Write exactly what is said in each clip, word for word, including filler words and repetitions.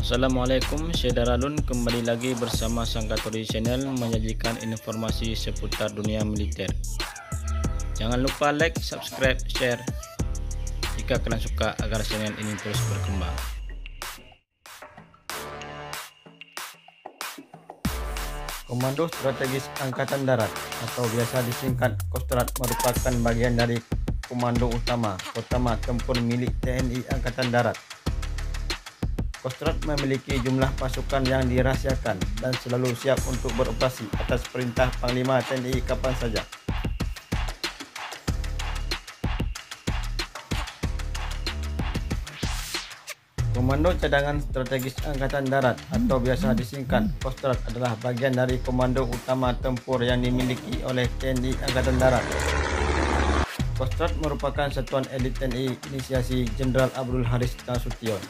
Assalamualaikum, saya Daralun kembali lagi bersama Sangkatori Channel menyajikan informasi seputar dunia militer. Jangan lupa like, subscribe, share jika kalian suka agar channel ini terus berkembang. Komando Strategis Angkatan Darat atau biasa disingkat Kostrad merupakan bagian dari Komando Utama Utama Tempur milik T N I Angkatan Darat. Kostrad memiliki jumlah pasukan yang dirahasiakan dan selalu siap untuk beroperasi atas perintah Panglima T N I kapan saja. Komando Cadangan Strategis Angkatan Darat atau biasa disingkat Kostrad adalah bagian dari Komando Utama Tempur yang dimiliki oleh T N I Angkatan Darat. Kostrad merupakan satuan elit T N I inisiasi Jenderal Abdul Haris Nasution.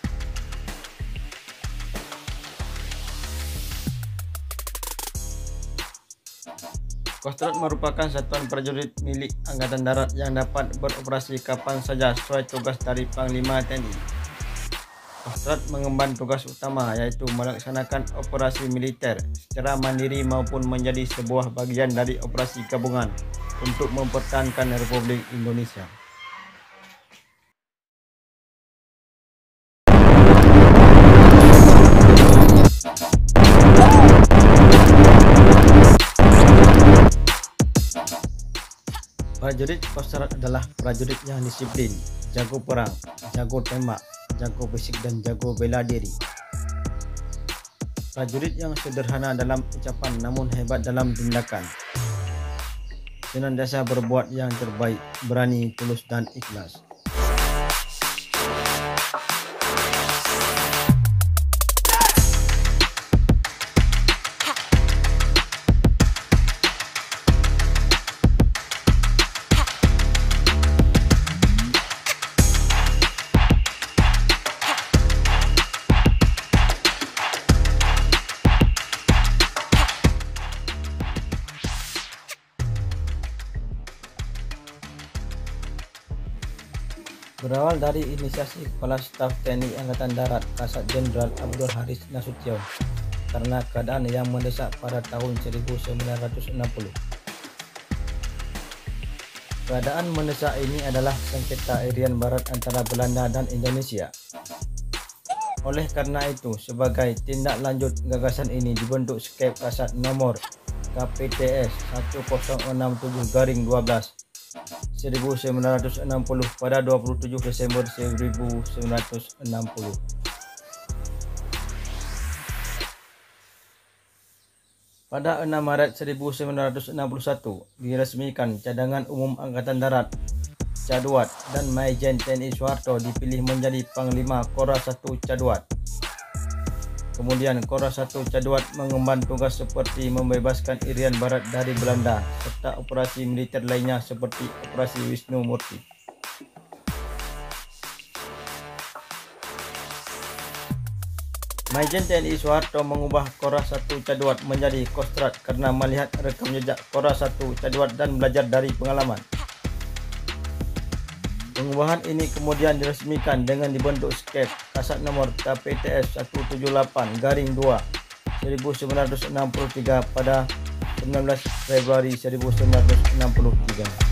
Kostrad merupakan satuan prajurit milik Angkatan Darat yang dapat beroperasi kapan saja sesuai tugas dari Panglima T N I. Kostrad mengemban tugas utama yaitu melaksanakan operasi militer secara mandiri maupun menjadi sebuah bagian dari operasi gabungan untuk mempertahankan Republik Indonesia. Prajurit Kostrad adalah prajurit yang disiplin, jago perang, jago tembak, jago fisik dan jago bela diri. Prajurit yang sederhana dalam ucapan namun hebat dalam tindakan. Senantiasa berbuat yang terbaik, berani, tulus dan ikhlas. Berawal dari inisiasi Kepala Staf T N I Angkatan Darat Kasat Jenderal Abdul Haris Nasution karena keadaan yang mendesak pada tahun seribu sembilan ratus enam puluh. Keadaan mendesak ini adalah sengketa Irian Barat antara Belanda dan Indonesia. Oleh karena itu, sebagai tindak lanjut gagasan ini dibentuk Skep Kasat nomor K P T S seribu enam puluh tujuh garing dua belas seribu sembilan ratus enam puluh pada dua puluh tujuh Desember seribu sembilan ratus enam puluh. Pada enam Maret seribu sembilan ratus enam puluh satu diresmikan Cadangan Umum Angkatan Darat Caduat dan Maijen T N I Soeharto dipilih menjadi Panglima Kora satu Caduat. Kemudian Kora satu Caduat mengemban tugas seperti membebaskan Irian Barat dari Belanda serta operasi militer lainnya seperti Operasi Wisnu Murti. Maijen T N I Soeharto mengubah Kora satu Caduat menjadi Kostrad karena melihat rekam jejak Kora satu Caduat dan belajar dari pengalaman. Pengubahan ini kemudian diresmikan dengan dibentuk Skep Kasat nomor K P T S seratus tujuh puluh delapan garing dua seribu sembilan ratus enam puluh tiga pada sembilan belas Februari seribu sembilan ratus enam puluh tiga.